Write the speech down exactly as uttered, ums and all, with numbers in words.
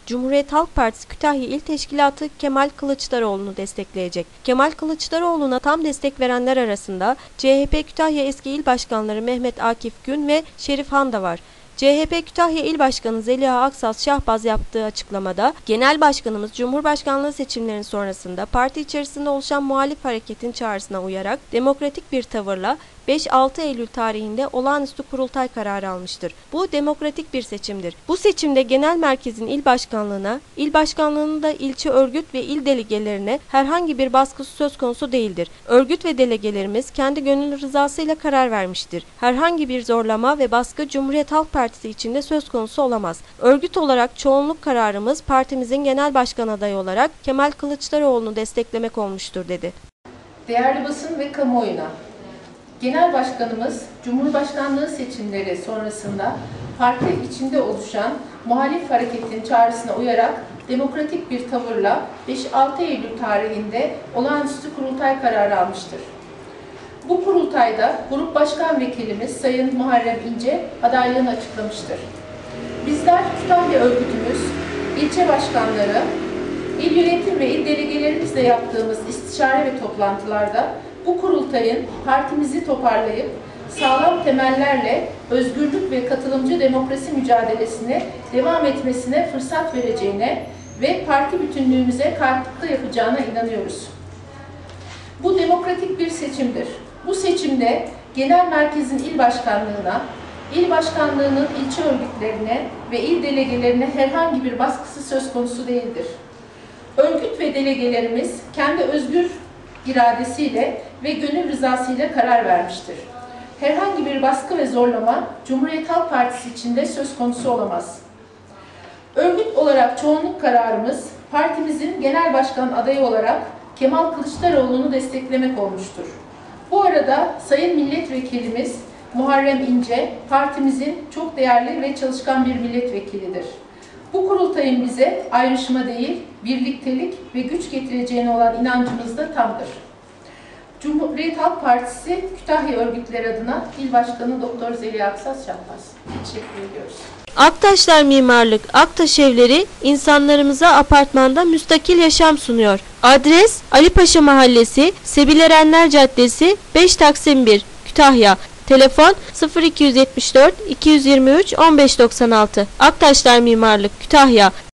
Cumhuriyet Halk Partisi Kütahya İl Teşkilatı Kemal Kılıçdaroğlu'nu destekleyecek. Kemal Kılıçdaroğlu'na tam destek verenler arasında C H P Kütahya eski il başkanları Mehmet Akif Gün ve Şerif Han da var. C H P Kütahya İl Başkanı Zeliha Aksaz Şahbaz yaptığı açıklamada, Genel Başkanımız Cumhurbaşkanlığı seçimlerinin sonrasında parti içerisinde oluşan muhalif hareketin çağrısına uyarak demokratik bir tavırla beş altı Eylül tarihinde olağanüstü kurultay kararı almıştır. Bu demokratik bir seçimdir. Bu seçimde genel merkezin il başkanlığına, il başkanlığının da ilçe örgüt ve il delegelerine herhangi bir baskısı söz konusu değildir. Örgüt ve delegelerimiz kendi gönül rızasıyla karar vermiştir. Herhangi bir zorlama ve baskı Cumhuriyet Halk Partisi içinde söz konusu olamaz. Örgüt olarak çoğunluk kararımız partimizin genel başkan adayı olarak Kemal Kılıçdaroğlu'nu desteklemek olmuştur dedi. Değerli basın ve kamuoyuna, Genel Başkanımız Cumhurbaşkanlığı seçimleri sonrasında parti içinde oluşan muhalif hareketin çağrısına uyarak demokratik bir tavırla beş altı Eylül tarihinde olağanüstü kurultay kararı almıştır. Bu kurultayda Grup Başkan Vekilimiz Sayın Muharrem İnce adaylığını açıklamıştır. Bizler Kütahya örgütümüz, ilçe başkanları, il yönetim ve il delegelerimizle yaptığımız istişare ve toplantılarda bu kurultayın partimizi toparlayıp sağlam temellerle özgürlük ve katılımcı demokrasi mücadelesine devam etmesine fırsat vereceğine ve parti bütünlüğümüze katkı yapacağına inanıyoruz. Bu demokratik bir seçimdir. Bu seçimde genel merkezin il başkanlığına, il başkanlığının ilçe örgütlerine ve il delegelerine herhangi bir baskısı söz konusu değildir. Örgüt ve delegelerimiz kendi özgür iradesiyle ve gönül rızasıyla karar vermiştir. Herhangi bir baskı ve zorlama Cumhuriyet Halk Partisi içinde söz konusu olamaz. Örgüt olarak çoğunluk kararımız partimizin genel başkan adayı olarak Kemal Kılıçdaroğlu'nu desteklemek olmuştur. Bu arada Sayın Milletvekilimiz Muharrem İnce partimizin çok değerli ve çalışkan bir milletvekilidir. Bu kurultayın bize ayrışma değil, birliktelik ve güç getireceğine olan inancımız da tamdır. Cumhuriyet Halk Partisi Kütahya örgütleri adına İl Başkanı Doktor Zeliha Aksaz Şahbaz. Teşekkür ediyoruz. Aktaşlar Mimarlık Aktaş Evleri insanlarımıza apartmanda müstakil yaşam sunuyor. Adres Alipaşa Mahallesi, Sebil Erenler Caddesi, beş Taksim bir, Kütahya. Telefon sıfır iki yüz yetmiş dört iki yüz yirmi üç on beş doksan altı. Aktaşlar Mimarlık Kütahya.